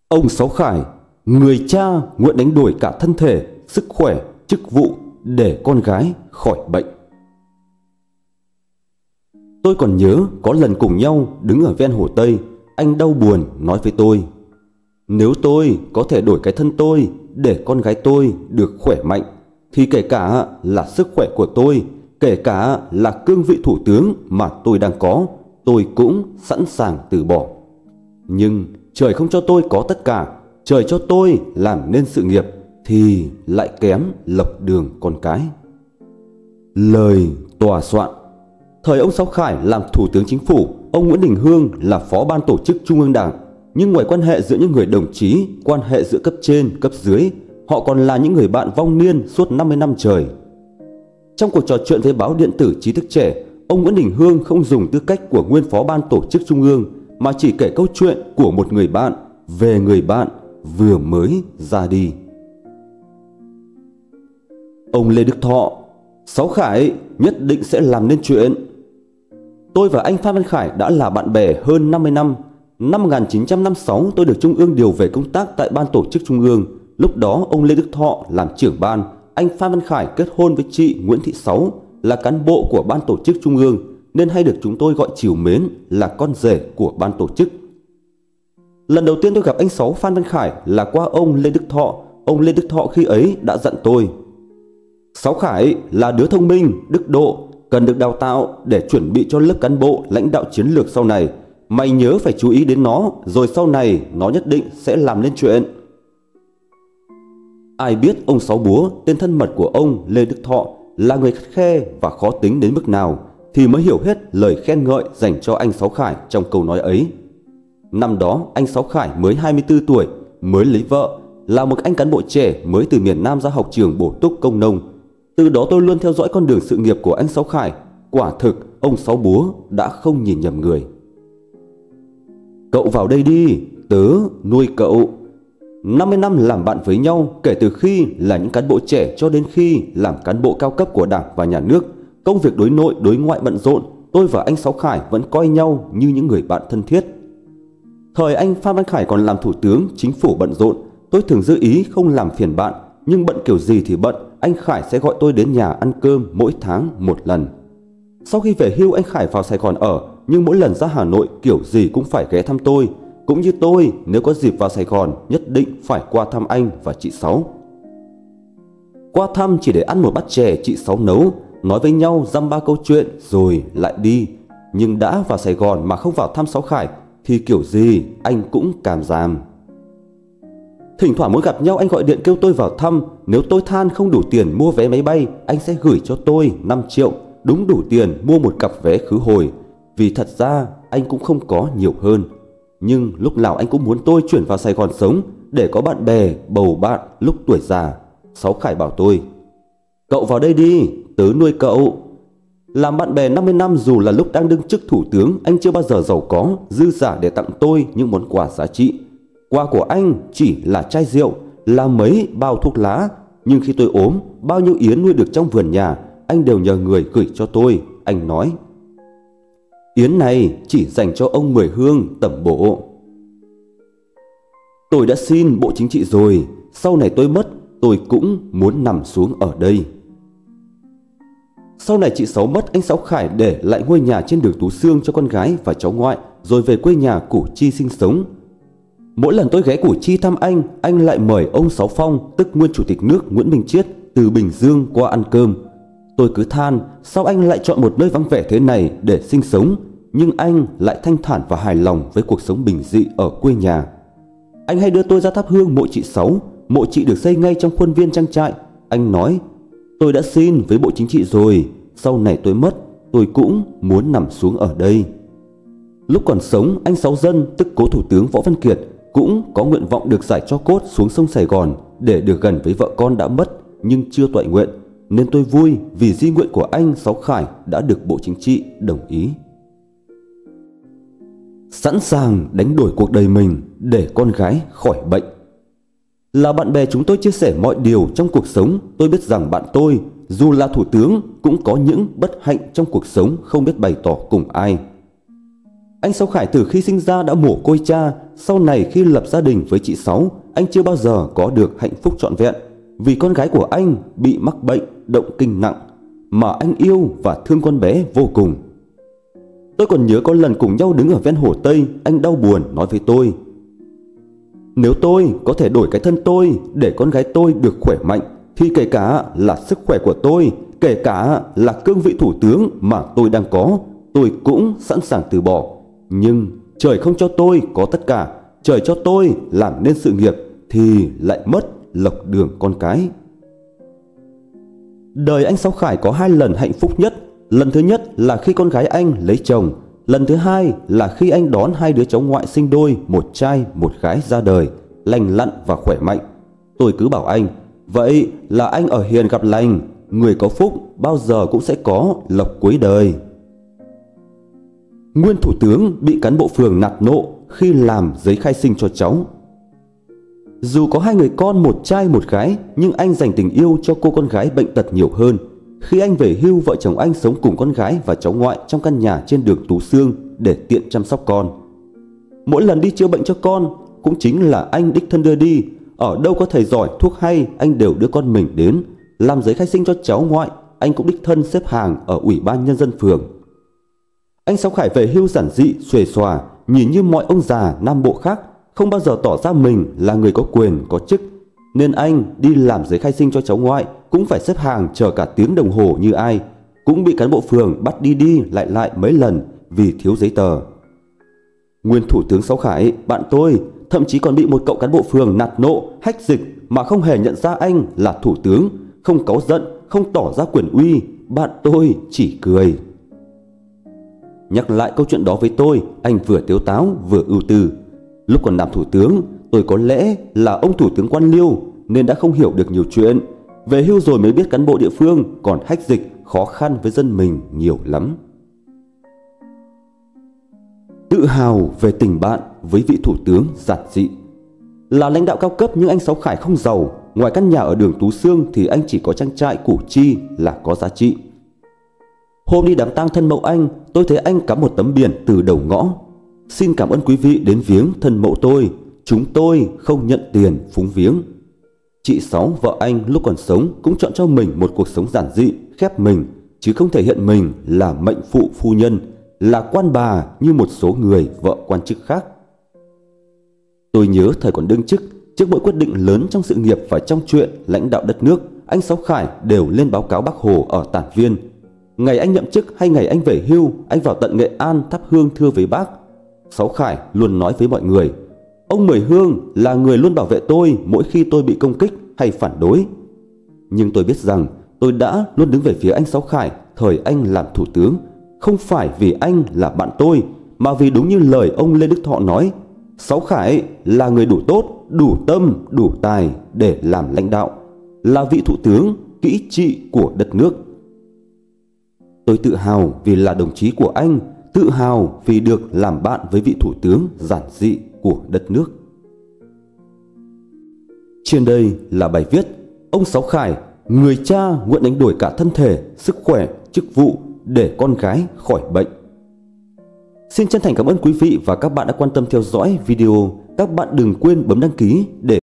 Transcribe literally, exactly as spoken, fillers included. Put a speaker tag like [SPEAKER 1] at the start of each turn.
[SPEAKER 1] Ông Sáu Khải, người cha nguyện đánh đổi cả thân thể, sức khỏe, chức vụ để con gái khỏi bệnh. Tôi còn nhớ có lần cùng nhau đứng ở ven hồ Tây, anh đau buồn nói với tôi: nếu tôi có thể đổi cái thân tôi để con gái tôi được khỏe mạnh, thì kể cả là sức khỏe của tôi, kể cả là cương vị thủ tướng mà tôi đang có, tôi cũng sẵn sàng từ bỏ. Nhưng trời không cho tôi có tất cả, trời cho tôi làm nên sự nghiệp, thì lại kém lọc đường con cái. Lời tòa soạn. Thời ông Sáu Khải làm Thủ tướng Chính phủ, ông Nguyễn Đình Hương là Phó Ban Tổ chức Trung ương Đảng. Nhưng ngoài quan hệ giữa những người đồng chí, quan hệ giữa cấp trên, cấp dưới, họ còn là những người bạn vong niên suốt năm mươi năm trời. Trong cuộc trò chuyện với báo điện tử Trí thức trẻ, ông Nguyễn Đình Hương không dùng tư cách của nguyên Phó Ban Tổ chức Trung ương, mà chỉ kể câu chuyện của một người bạn về người bạn vừa mới ra đi. Ông Lê Đức Thọ: Sáu Khải nhất định sẽ làm nên chuyện. Tôi và anh Phan Văn Khải đã là bạn bè hơn năm mươi năm. Năm một nghìn chín trăm năm mươi sáu, tôi được Trung ương điều về công tác tại Ban Tổ chức Trung ương. Lúc đó ông Lê Đức Thọ làm trưởng ban, anh Phan Văn Khải kết hôn với chị Nguyễn Thị Sáu, là cán bộ của Ban Tổ chức Trung ương, nên hay được chúng tôi gọi trìu mến là con rể của Ban Tổ chức. Lần đầu tiên tôi gặp anh Sáu Phan Văn Khải là qua ông Lê Đức Thọ. Ông Lê Đức Thọ khi ấy đã dặn tôi: Sáu Khải là đứa thông minh, đức độ, cần được đào tạo để chuẩn bị cho lớp cán bộ lãnh đạo chiến lược sau này. Mày nhớ phải chú ý đến nó, rồi sau này nó nhất định sẽ làm nên chuyện. Ai biết ông Sáu Búa, tên thân mật của ông Lê Đức Thọ, là người khắt khe và khó tính đến mức nào, thì mới hiểu hết lời khen ngợi dành cho anh Sáu Khải trong câu nói ấy. Năm đó anh Sáu Khải mới hai mươi tư tuổi, mới lấy vợ, là một anh cán bộ trẻ mới từ miền Nam ra học trường bổ túc công nông. Từ đó tôi luôn theo dõi con đường sự nghiệp của anh Sáu Khải. Quả thực ông Sáu Búa đã không nhìn nhầm người. Cậu vào đây đi, tớ nuôi cậu. năm mươi năm làm bạn với nhau, kể từ khi là những cán bộ trẻ cho đến khi làm cán bộ cao cấp của Đảng và Nhà nước, công việc đối nội đối ngoại bận rộn, tôi và anh Sáu Khải vẫn coi nhau như những người bạn thân thiết. Thời anh Phan Văn Khải còn làm Thủ tướng Chính phủ bận rộn, tôi thường giữ ý không làm phiền bạn, nhưng bận kiểu gì thì bận, anh Khải sẽ gọi tôi đến nhà ăn cơm mỗi tháng một lần. Sau khi về hưu, anh Khải vào Sài Gòn ở, nhưng mỗi lần ra Hà Nội kiểu gì cũng phải ghé thăm tôi. Cũng như tôi, nếu có dịp vào Sài Gòn, nhất định phải qua thăm anh và chị Sáu. Qua thăm chỉ để ăn một bát chè chị Sáu nấu, nói với nhau dăm ba câu chuyện rồi lại đi. Nhưng đã vào Sài Gòn mà không vào thăm Sáu Khải thì kiểu gì anh cũng càm ràm. Thỉnh thoảng muốn gặp nhau, anh gọi điện kêu tôi vào thăm. Nếu tôi than không đủ tiền mua vé máy bay, anh sẽ gửi cho tôi năm triệu, đúng đủ tiền mua một cặp vé khứ hồi. Vì thật ra anh cũng không có nhiều hơn, nhưng lúc nào anh cũng muốn tôi chuyển vào Sài Gòn sống để có bạn bè, bầu bạn lúc tuổi già. Sáu Khải bảo tôi: Cậu vào đây đi, tớ nuôi cậu. Làm bạn bè năm mươi năm, dù là lúc đang đương chức thủ tướng, anh chưa bao giờ giàu có, dư giả để tặng tôi những món quà giá trị. Quà của anh chỉ là chai rượu, là mấy bao thuốc lá. Nhưng khi tôi ốm, bao nhiêu yến nuôi được trong vườn nhà, anh đều nhờ người gửi cho tôi. Anh nói: Yến này chỉ dành cho ông Mười Hương tẩm bổ. Tôi đã xin Bộ Chính trị rồi, sau này tôi mất, tôi cũng muốn nằm xuống ở đây. Sau này chị Sáu mất, anh Sáu Khải để lại ngôi nhà trên đường Tú Xương cho con gái và cháu ngoại, rồi về quê nhà Củ Chi sinh sống. Mỗi lần tôi ghé Củ Chi thăm anh, anh lại mời ông Sáu Phong, tức nguyên Chủ tịch nước Nguyễn Minh Chiết, từ Bình Dương qua ăn cơm. Tôi cứ than, sao anh lại chọn một nơi vắng vẻ thế này để sinh sống? Nhưng anh lại thanh thản và hài lòng với cuộc sống bình dị ở quê nhà. Anh hay đưa tôi ra thắp hương mộ chị Sáu. Mộ chị được xây ngay trong khuôn viên trang trại. Anh nói: Tôi đã xin với Bộ Chính trị rồi, sau này tôi mất, tôi cũng muốn nằm xuống ở đây. Lúc còn sống, anh Sáu Dân, tức cố Thủ tướng Võ Văn Kiệt, cũng có nguyện vọng được giải tro cốt xuống sông Sài Gòn để được gần với vợ con đã mất nhưng chưa toại nguyện. Nên tôi vui vì di nguyện của anh Sáu Khải đã được Bộ Chính trị đồng ý. Sẵn sàng đánh đổi cuộc đời mình để con gái khỏi bệnh. Là bạn bè, chúng tôi chia sẻ mọi điều trong cuộc sống. Tôi biết rằng bạn tôi, dù là thủ tướng, cũng có những bất hạnh trong cuộc sống không biết bày tỏ cùng ai. Anh Sáu Khải từ khi sinh ra đã mồ côi cha, sau này khi lập gia đình với chị Sáu, anh chưa bao giờ có được hạnh phúc trọn vẹn vì con gái của anh bị mắc bệnh động kinh nặng mà anh yêu và thương con bé vô cùng. Tôi còn nhớ có lần cùng nhau đứng ở ven hồ Tây, anh đau buồn nói với tôi: nếu tôi có thể đổi cái thân tôi để con gái tôi được khỏe mạnh thì kể cả là sức khỏe của tôi, kể cả là cương vị thủ tướng mà tôi đang có, tôi cũng sẵn sàng từ bỏ. Nhưng trời không cho tôi có tất cả, trời cho tôi làm nên sự nghiệp thì lại mất lộc đường con cái. Đời anh Sáu Khải có hai lần hạnh phúc nhất. Lần thứ nhất là khi con gái anh lấy chồng. Lần thứ hai là khi anh đón hai đứa cháu ngoại sinh đôi, một trai một gái ra đời, lành lặn và khỏe mạnh. Tôi cứ bảo anh, vậy là anh ở hiền gặp lành, người có phúc bao giờ cũng sẽ có lộc cuối đời. Nguyên thủ tướng bị cán bộ phường nạt nộ khi làm giấy khai sinh cho cháu. Dù có hai người con, một trai một gái, nhưng anh dành tình yêu cho cô con gái bệnh tật nhiều hơn. Khi anh về hưu, vợ chồng anh sống cùng con gái và cháu ngoại trong căn nhà trên đường Tú Xương để tiện chăm sóc con. Mỗi lần đi chữa bệnh cho con cũng chính là anh đích thân đưa đi. Ở đâu có thầy giỏi thuốc hay, anh đều đưa con mình đến. Làm giấy khai sinh cho cháu ngoại, anh cũng đích thân xếp hàng ở Ủy ban Nhân dân phường. Anh Sáu Khải về hưu giản dị, xuề xòa, nhìn như mọi ông già Nam Bộ khác, không bao giờ tỏ ra mình là người có quyền, có chức. Nên anh đi làm giấy khai sinh cho cháu ngoại cũng phải xếp hàng chờ cả tiếng đồng hồ như ai, cũng bị cán bộ phường bắt đi đi lại lại mấy lần vì thiếu giấy tờ. Nguyên thủ tướng Sáu Khải, bạn tôi, thậm chí còn bị một cậu cán bộ phường nạt nộ, hách dịch mà không hề nhận ra anh là thủ tướng, không cáu giận, không tỏ ra quyền uy. Bạn tôi chỉ cười. Nhắc lại câu chuyện đó với tôi, anh vừa tiếu táo vừa ưu tư. Lúc còn làm thủ tướng, tôi có lẽ là ông thủ tướng quan liêu nên đã không hiểu được nhiều chuyện. Về hưu rồi mới biết cán bộ địa phương còn hách dịch khó khăn với dân mình nhiều lắm. Tự hào về tình bạn với vị thủ tướng giản dị. Là lãnh đạo cao cấp nhưng anh Sáu Khải không giàu. Ngoài căn nhà ở đường Tú Xương thì anh chỉ có trang trại Củ Chi là có giá trị. Hôm đi đám tang thân mẫu anh, tôi thấy anh cắm một tấm biển từ đầu ngõ: xin cảm ơn quý vị đến viếng thân mẫu tôi, chúng tôi không nhận tiền phúng viếng. Chị Sáu, vợ anh lúc còn sống cũng chọn cho mình một cuộc sống giản dị, khép mình, chứ không thể hiện mình là mệnh phụ phu nhân, là quan bà như một số người vợ quan chức khác. Tôi nhớ thời còn đương chức, trước mỗi quyết định lớn trong sự nghiệp và trong chuyện lãnh đạo đất nước, anh Sáu Khải đều lên báo cáo Bác Hồ ở Tản Viên. Ngày anh nhậm chức hay ngày anh về hưu, anh vào tận Nghệ An thắp hương thưa với Bác. Sáu Khải luôn nói với mọi người: ông Mười Hương là người luôn bảo vệ tôi mỗi khi tôi bị công kích hay phản đối. Nhưng tôi biết rằng tôi đã luôn đứng về phía anh Sáu Khải thời anh làm thủ tướng, không phải vì anh là bạn tôi, mà vì đúng như lời ông Lê Đức Thọ nói, Sáu Khải là người đủ tốt, đủ tâm, đủ tài để làm lãnh đạo, là vị thủ tướng kỹ trị của đất nước. Tôi tự hào vì là đồng chí của anh, tự hào vì được làm bạn với vị thủ tướng giản dị của đất nước. Trên đây là bài viết Ông Sáu Khải, người cha nguyện đánh đổi cả thân thể, sức khỏe, chức vụ để con gái khỏi bệnh. Xin chân thành cảm ơn quý vị và các bạn đã quan tâm theo dõi video. Các bạn đừng quên bấm đăng ký để